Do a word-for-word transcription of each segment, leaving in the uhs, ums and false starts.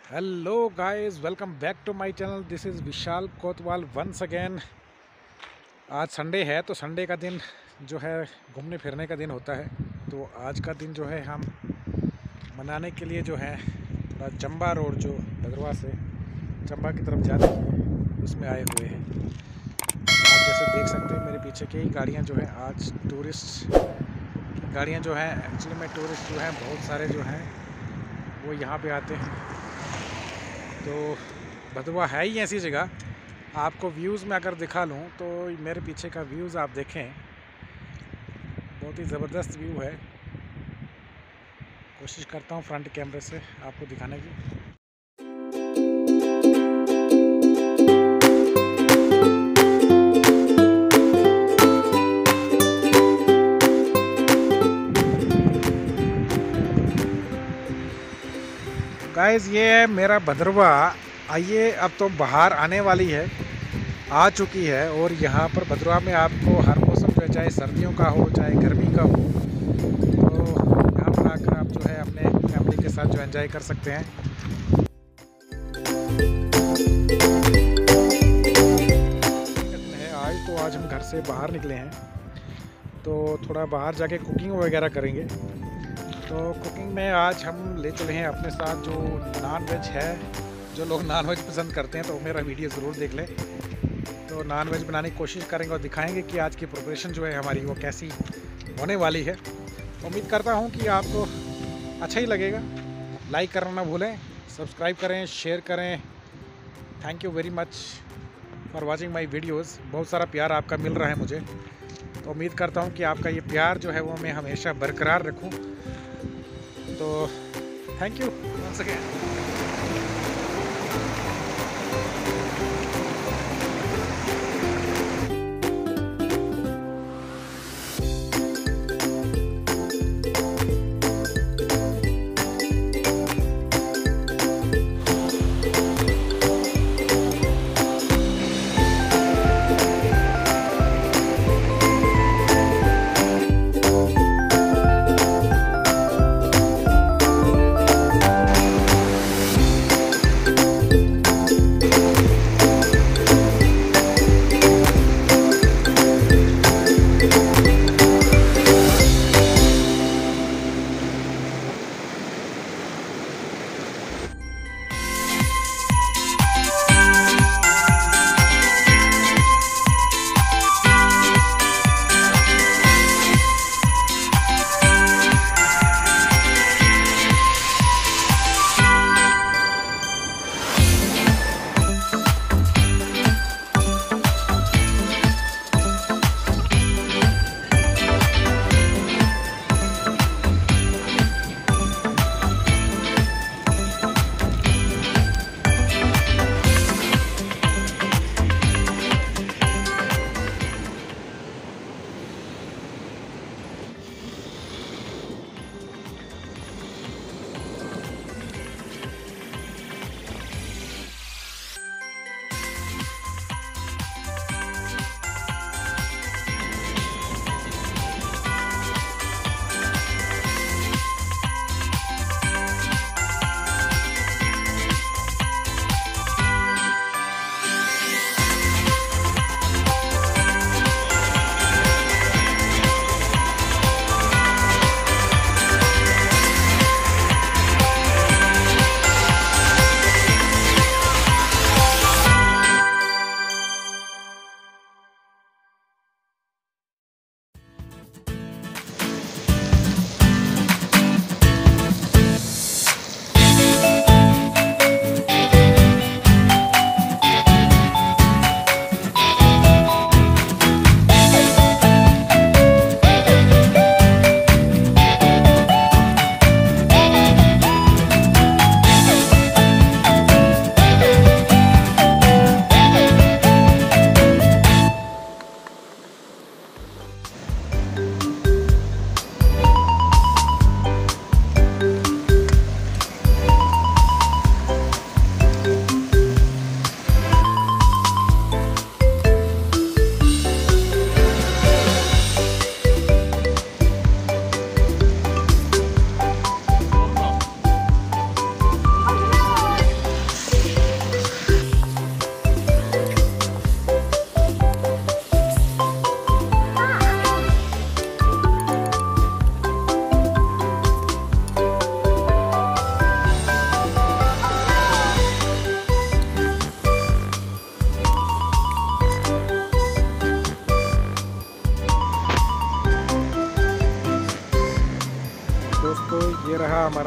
Hello guys, welcome back to my channel. This is Vishal Kotwal once again. आज Sunday है तो Sunday का दिन जो है घूमने फिरने का दिन होता है। तो आज का दिन जो है हम मनाने के लिए जो है थोड़ा चंबा रोड जो भद्रवाह से चंबा की तरफ जाती है उसमें आए हुए हैं। आप जैसे देख सकते हैं मेरे पीछे की गाड़ियाँ जो है आज टूरिस्ट गाड़ियाँ जो हैं एक्चुअली में टूरिस्ट जो हैं बहुत सारे जो हैं वो यहाँ पे आते हैं। तो भदरवाह है ही ऐसी जगह, आपको व्यूज़ में अगर दिखा लूँ तो मेरे पीछे का व्यूज़ आप देखें, बहुत ही ज़बरदस्त व्यू है। कोशिश करता हूँ फ्रंट कैमरे से आपको दिखाने की। गाइस ये है मेरा भद्रवाह। आइए, अब तो बाहर आने वाली है, आ चुकी है। और यहाँ पर भद्रवाह में आपको हर मौसम जो है, चाहे सर्दियों का हो चाहे गर्मी का हो, तो यहाँ पर आकर आप जो है अपने फैमिली के साथ जो एंजॉय कर सकते हैं। है आज तो आज हम घर से बाहर निकले हैं तो थोड़ा बाहर जाके कुकिंग वगैरह करेंगे। तो कुकिंग में आज हम ले चले हैं अपने साथ जो नॉन वेज है। जो लोग नॉन वेज पसंद करते हैं तो मेरा वीडियो ज़रूर देख लें। तो नॉन वेज बनाने की कोशिश करेंगे और दिखाएंगे कि आज की प्रिपरेशन जो है हमारी वो कैसी होने वाली है। उम्मीद करता हूँ कि आपको अच्छा ही लगेगा। लाइक करना ना भूलें, सब्सक्राइब करें, शेयर करें। Thank you very much for watching my videos. बहुत सारा प्यार आपका मिल रहा है मुझे, तो उम्मीद करता हूँ कि आपका ये प्यार जो है वो मैं हमेशा बरकरार रखूँ। तो thank you once again.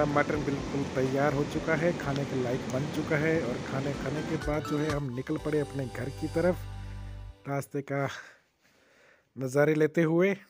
Mutton बिल्कुल तैयार हो चुका है, खाने के लायक बन चुका है। और खाने खाने के बाद जो है हम निकल पड़े अपने घर की तरफ, रास्ते का नज़ारे लेते हुए।